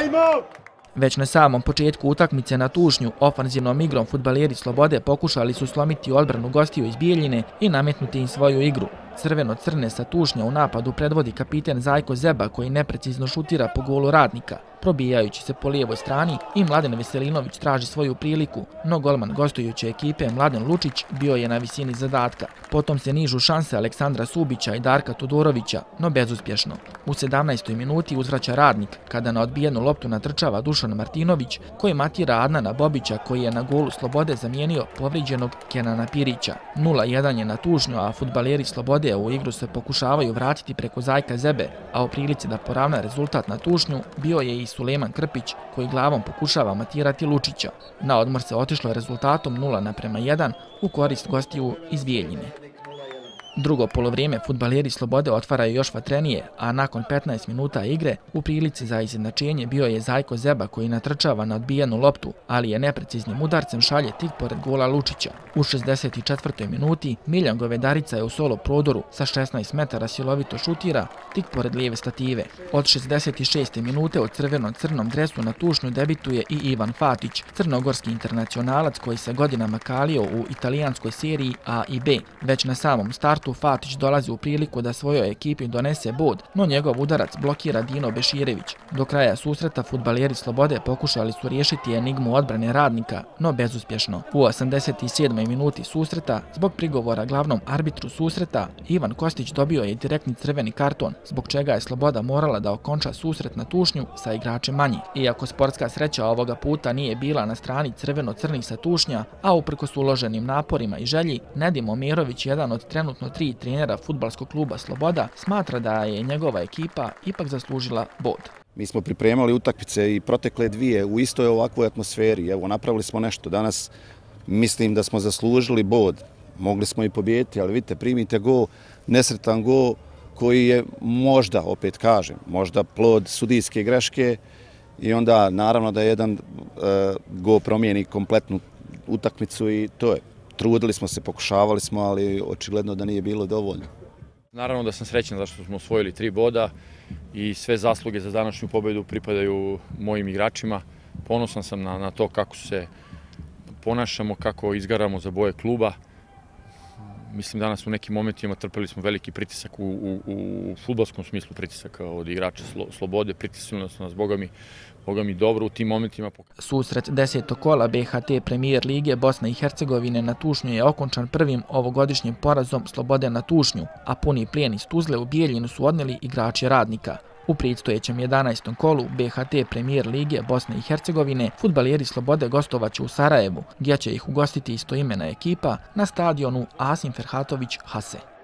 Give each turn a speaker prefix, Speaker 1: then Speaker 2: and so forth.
Speaker 1: Već na samom početku utakmice na Tušnju, ofanzivnom igrom fudbaleri Slobode pokušali su slomiti odbranu gostiju iz Bijeljine i nametnuti im svoju igru. Crveno-crne sa Tušnja u napadu predvodi kapiten Zajko Zeba koji neprecizno šutira po golu Radnika, probijajući se po lijevoj strani i Mladen Veselinović traži svoju priliku, no golman gostujuće ekipe Mladen Lučić bio je na visini zadatka. Potom se nižu šanse Aleksandra Subića i Darka Todorovića, no bezuspješno. U 17. minuti uzvraća Radnik kada na odbijenu loptu natrčava Dušan Martinović koji matira Adnana Bobića koji je na golu Slobode zamijenio povrijeđenog Kenana Pirića. 0:1 je na Tušnju, a fudbaleri Slobode u igru se pokušavaju vratiti preko Zajka Zebe, a u prilici da poravna rezultat na Tušnju bio je i Sulejman Krpić koji glavom pokušava matirati Lučića. Na odmor se otišlo rezultatom 0:1 u korist gostiju iz Bijeljine. Drugo polovrijeme fudbaleri Slobode otvaraju još vatrenije, a nakon 15 minuta igre u prilici za izjednačenje bio je Zajko Zeba koji natrčava na odbijenu loptu, ali je nepreciznim udarcem šalje tik pored gola Lučića. U 64. minuti Miljan Govedarica je u solo prodoru sa 16 metara silovito šutira tik pored lijeve stative. Od 66. minute u crveno-crnom dresu na Tušnju debituje i Ivan Fatić, crnogorski internacionalac koji se godinama kalio u italijanskoj seriji A i B. Već na samom startu Fatić dolazi u priliku da svojoj ekipi donese bod, no njegov udarac blokira Dino Beširević. Do kraja susreta fudbaleri Slobode pokušali su riješiti enigmu odbrane Radnika, no bezuspješno. U 87. minuti susreta, zbog prigovora glavnom arbitru susreta, Ivan Kostić dobio je direktni crveni karton, zbog čega je Sloboda morala da okonča susret na Tušnju sa igračem manje. Iako sportska sreća ovoga puta nije bila na strani crveno-crnih sa Tušnja, a uprkos uloženim naporima i želji, Nedim Omerović, jedan od trenutno 3 trenera fudbalskog kluba Sloboda, smatra da je njegova ekipa ipak zaslužila bod.
Speaker 2: Mi smo pripremali utakmice i protekle dvije u istoj ovakvoj atmosferi. Evo, napravili smo nešto. Danas mislim da smo zaslužili bod. Mogli smo i pobijediti, ali vidite, primite gol, nesretan gol koji je možda, opet kažem, možda plod sudijske greške i onda naravno da jedan gol promijeni kompletnu utakmicu i to je. Trudili smo se, pokušavali smo, ali očigledno da nije bilo dovoljno.
Speaker 3: Naravno da sam srećan zašto smo osvojili 3 boda i sve zasluge za današnju pobjedu pripadaju mojim igračima. Ponosan sam na to kako se ponašamo, kako izgaramo za boje kluba. Mislim danas u nekim momentima trpeli smo veliki pritisak u fudbalskom smislu pritisak od igrača Slobode, pritisnuli su nas Boga mi dobro u tim momentima.
Speaker 1: Susret 10. kola BHT Premijer Lige Bosne i Hercegovine na Tušnju je okončan prvim ovogodišnjim porazom Slobode na Tušnju, a puni plijen iz Tuzle u Bijeljinu su odnijeli igrači Radnika. U predstojećem 11. kolu BHT Premijer Lige Bosne i Hercegovine fudbaleri Slobode gostovaće u Sarajevu, gdje će ih ugostiti istoimena ekipa na stadionu Asim Ferhatović Hase.